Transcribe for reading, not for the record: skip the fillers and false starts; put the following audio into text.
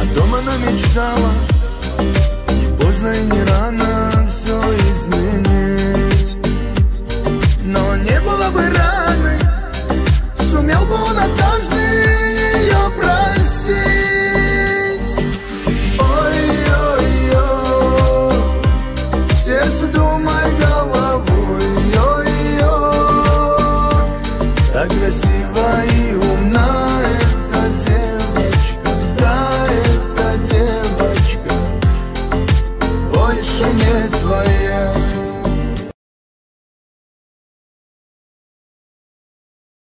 том она мечтала. Не поздно и не рано все изменить. Но не было бы раны, сумел бы он однажды ее простить. Ой-ой-ой, сердце